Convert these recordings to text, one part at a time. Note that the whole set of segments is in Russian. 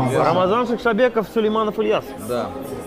Рамазан Шикшабеков, Сулейманов Ильяс. Да.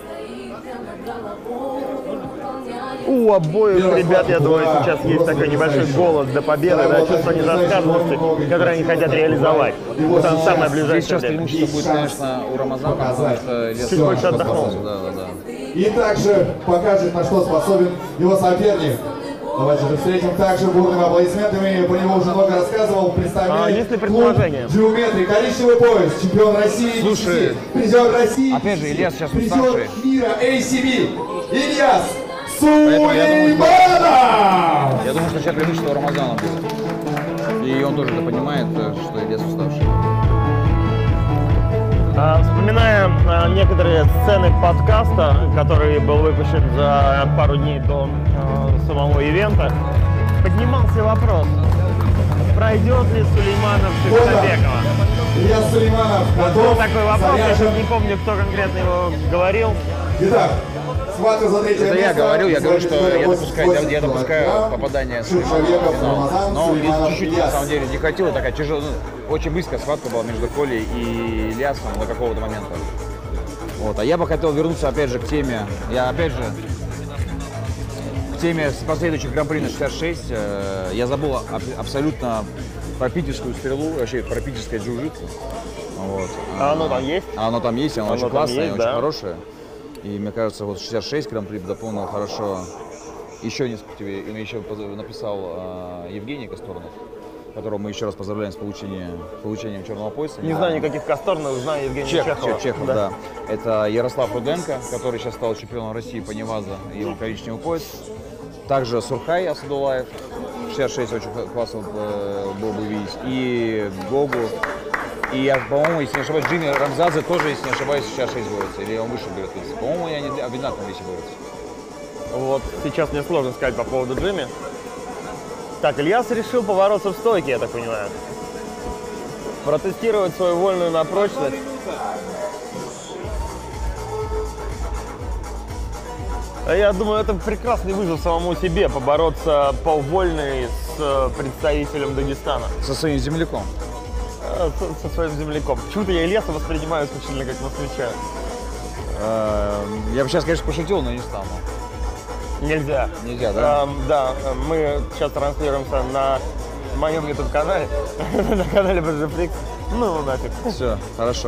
У обоих ребят, я думаю, сейчас есть такой небольшой голод до победы, да, чувство недосказанности, которое они хотят реализовать. Это самое ближайшее Сейчас время. преимущество будет, конечно, у Рамазана, потому что Ильяс Чуть больше отдохнул. Да. И также покажет, на что способен его соперник. Давайте же встретим также бурными аплодисментами. По нему уже много рассказывал. Представляет есть ли предложение? Джиометрии, коричневый пояс, чемпион России, Слушай, призер России, опять же, Ильяс сейчас уставший. призер мира ACB, Ильяс Поэтому Сулейманов! Я думаю, что сейчас преимущество у Рамазана будет. И он тоже это понимает, что Ильяс уставший. Вспоминая некоторые сцены подкаста, который был выпущен за пару дней до самого ивента, поднимался вопрос, пройдет ли Сулейманов Шикшабекова. Ильяс Сулейманов Был готов, такой вопрос, я заряжен. сейчас не помню, кто конкретно его говорил. Итак, схватка за третье Это место. я говорю, что я допускаю килограмм. попадание Шикшабеков, Рамазан, но Сулейманов, чуть-чуть на Ильяс. самом деле не хватило, такая тяжелая, очень близкая схватка была между Колей и Ильясом до какого-то момента. Вот. А я бы хотел вернуться опять же к теме, к теме последующих гран-при на 66. Я забыл абсолютно про питерскую стрелу, вообще про питерское джиу-джитсу. Вот. А оно там есть? Оно там есть, оно очень там классное, есть, очень да. хорошее. И мне кажется, вот 66 гран-при дополнил хорошо. Еще несколько тебе, еще написал Евгений Косторнов, которого мы еще раз поздравляем с получением черного пояса. Не знаю никаких Косторных, знаю Евгения Чехова. Чехов, да. Это Ярослав Руденко, который сейчас стал чемпионом России по Неваза, его коричневый пояс. Также Сурхай Асадулаев, 66 очень классно был бы видеть. И Гогу. И я, по-моему, если не ошибаюсь, Джимми Рамзадзе тоже, если не ошибаюсь, 66 борется. Или он выше берет. По-моему, они в одинаковом весе борются. Вот сейчас мне сложно сказать по поводу Джимми. Так, Ильяс решил побороться в стойке, я так понимаю. Протестировать свою вольную на прочность. Я думаю, это прекрасный вызов самому себе, побороться по вольной с представителем Дагестана. Со своим земляком. Со своим земляком. Почему-то я Ильяса воспринимаю исключительно как москвича. Я бы сейчас, конечно, пошутил, но не стану. Нельзя. Нельзя, да? Да, мы сейчас транслируемся на моем YouTube-канале, на канале BGFlix. Ну, нафиг. Все, хорошо.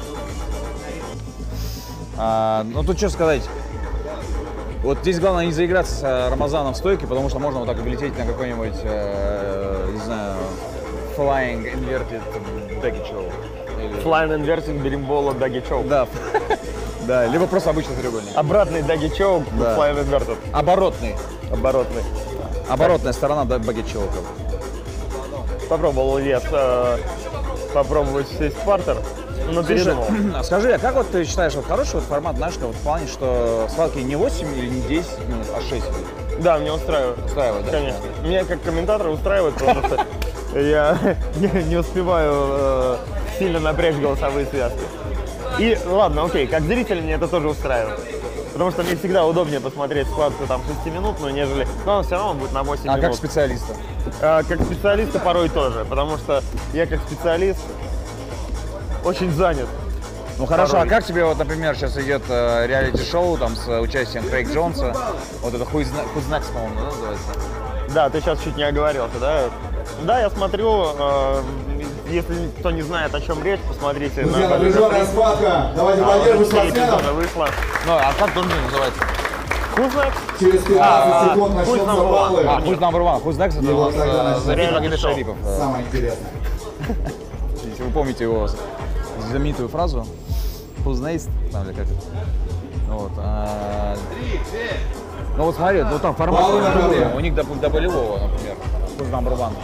Ну, тут что сказать. Вот здесь главное не заиграться с Рамазаном в стойке, потому что можно вот так влететь на какой-нибудь, не знаю, Flying Inverted Dagi Chow. Flying Inverting Беримбола Даги Чоу. Да. Да, либо просто обычный треугольник. Обратный Даги Чоу, Да. Flying Inverted. Оборотный. Оборотный. Оборотная сторона Даги Чоу. Попробовал Ильяс попробовать сесть в партер, но передумал. Скажи, а как вот ты считаешь, вот хороший вот формат наш, вот в плане, что схватки не 8 или не 10 минут, а 6 минут? Да, мне устраивает. Устраивает, да? Конечно. Меня как комментатора устраивает, потому что я не успеваю сильно напрячь голосовые связки. И ладно, окей, как зритель мне это тоже устраивает. Потому что мне всегда удобнее посмотреть схватку там 6-минутную, нежели... Но он все равно будет на 8 минут. А как специалиста? Как специалиста порой тоже, потому что я как специалист очень занят. Ну хорошо, порой. а как тебе вот, например, сейчас идет реалити-шоу там с участием Крейг Джонса, вот это Who's Next, по-моему, да, называется? Да, ты сейчас чуть не оговорился, да? Да, я смотрю, если кто не знает, о чем речь, посмотрите. Друзья, напряженная схватка. Давайте поддержим спортсменов. Вышло. Ну, а как турнир называется? Who's next? Через 15 секунд Who's начнутся number one? баллы. Who's number one? Who's next? И Это у вот тогда нас начнется Зарин Магомед шоу. Шарипов. самое интересное. Если вы помните его знаменитую фразу Who's next? Там или как это? Вот. Ну вот смотри, ну там формат Баллы на ковре. у них до болевого, например. Who's number one?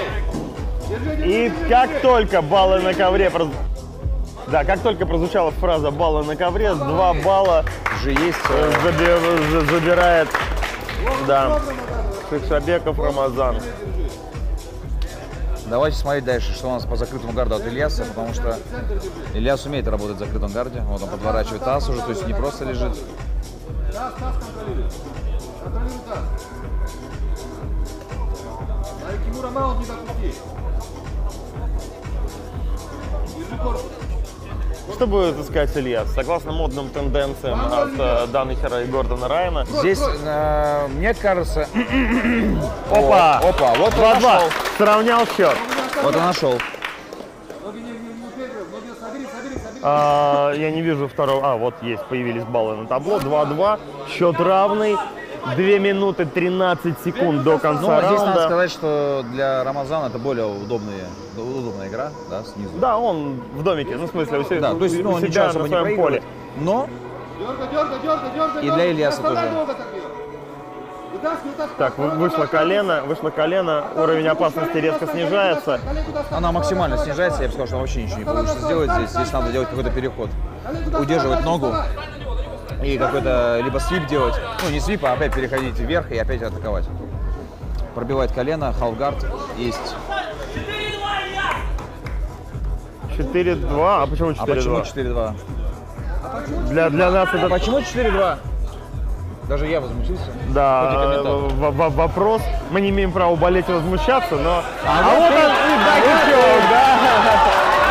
И как только баллы на ковре как только прозвучала фраза «баллы на ковре», 2 балла Уже есть. забирает, да, Шикшабеков Рамазан. Давайте смотреть дальше, что у нас по закрытому гарду от Ильяса, потому что Ильяс умеет работать в закрытом гарде. Вот он подворачивает таз уже, то есть не просто лежит. Что будет искать Илья? Согласно модным тенденциям от Даннихера и Гордона Райана. Здесь, мне кажется... Опа! Опа, вот он 2-2. нашел. Сравнял счет. Вот он нашел. Я не вижу второго. Вот есть, появились баллы на табло. 2-2. Счет равный. 2 минуты 13 секунд до конца Ну, здесь раунда. надо сказать, что для Рамазана это более удобная игра, да, снизу. Да, он в домике, ну, в смысле, у себя, Да, то есть, ну, у он себя ничего на особо не своем поле. проигрывает. Но и для Ильяса тоже. Так, вышло колено, уровень опасности резко снижается. Она максимально снижается, я бы сказал, что вообще ничего не получится сделать здесь. Здесь надо делать какой-то переход. Удерживать ногу и какой-то либо свип делать. Ну, не свип, а опять переходить вверх и опять атаковать. Пробивает колено, халфгард есть. 4-2, а почему 4-2? А почему 4-2? Для нас это... Почему 4-2? Даже я возмутился. Да, вопрос. Мы не имеем права болеть и возмущаться, но... А вот он и бакичок, да!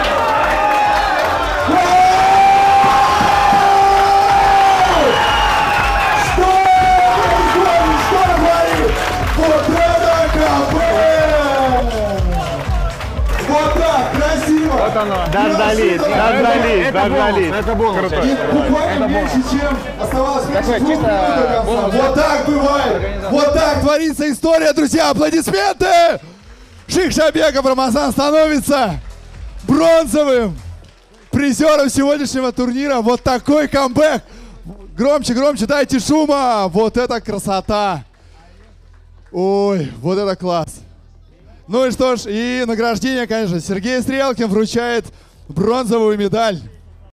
Вот это КП! Вот так, красиво! Вот оно. Дождались. Это бонус. И буквально меньше, чем оставалось меньше Такой 2 чисто минут до конца. бонус. Вот так бывает! Вот так творится история, друзья! Аплодисменты! Шихшабеков Рамазан становится бронзовым призером сегодняшнего турнира. Вот такой камбэк! Громче, громче, дайте шума! Вот это красота! Ой, вот это класс! Ну и что ж, и награждение, конечно, Сергей Стрелкин вручает бронзовую медаль